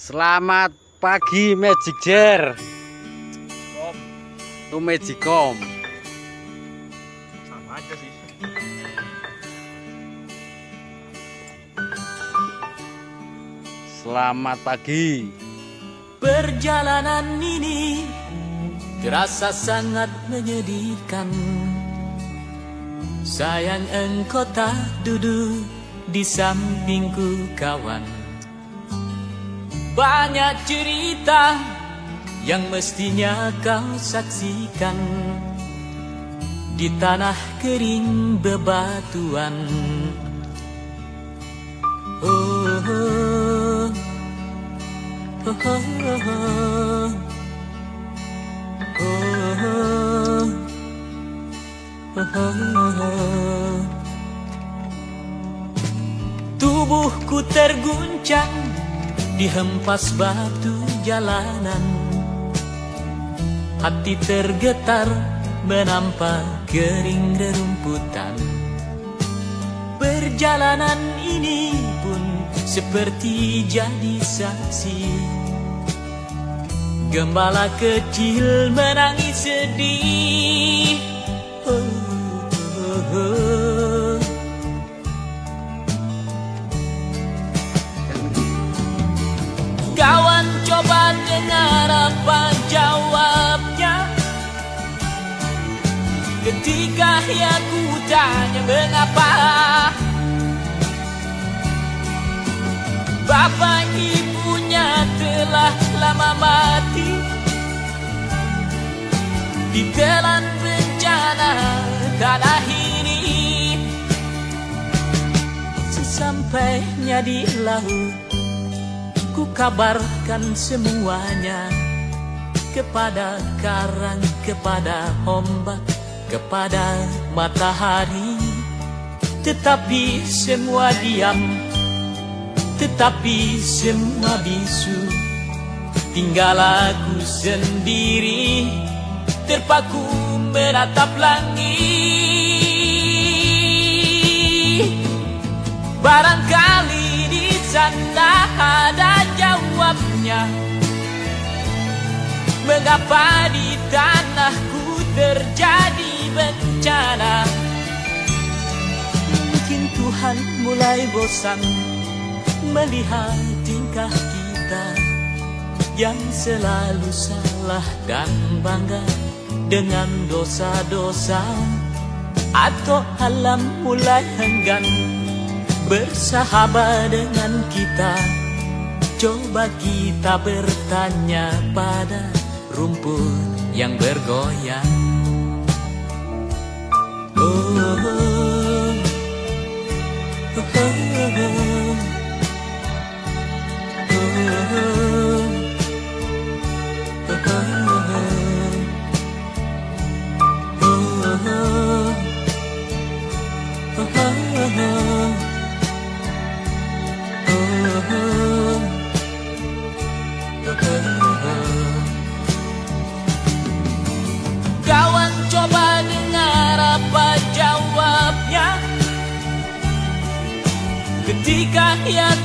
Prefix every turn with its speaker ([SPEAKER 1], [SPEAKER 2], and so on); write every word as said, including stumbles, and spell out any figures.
[SPEAKER 1] Selamat pagi Magic Jar.
[SPEAKER 2] Om.
[SPEAKER 1] Itu Magicom.
[SPEAKER 2] Sama aja sih.
[SPEAKER 1] Selamat pagi.
[SPEAKER 3] Perjalanan ini terasa sangat menyedihkan. Sayang engkau tak duduk di sampingku kawan. Banyak cerita yang mestinya kau saksikan di tanah kering bebatuan. Oh, oh, oh, oh, oh, oh, oh, oh. Tubuhku terguncang dihempas batu jalanan. Hati tergetar menampak kering rerumputan. Perjalanan ini pun seperti jadi saksi. Gembala kecil menangis sedih. Oh, oh, oh. Kawan coba dengar apa jawabnya ketika ia ku tanya mengapa bapak ibunya telah lama mati ditelan bencana tanah ini. Sesampainya di laut ku kabarkan semuanya kepada karang, kepada ombak, kepada matahari. Tetapi semua diam, tetapi semua bisu. Tinggal aku sendiri terpaku menatap langit. Barangkali di sana ada jawabnya. Mengapa di tanahku terjadi bencana? Mungkin Tuhan mulai bosan melihat tingkah kita yang selalu salah dan bangga dengan dosa-dosa. Atau alam mulai enggan bersahabat dengan kita. Coba kita bertanya pada rumput yang bergoyang. Oh, oh, oh, oh, oh, kawan coba dengar apa jawabnya ketika ia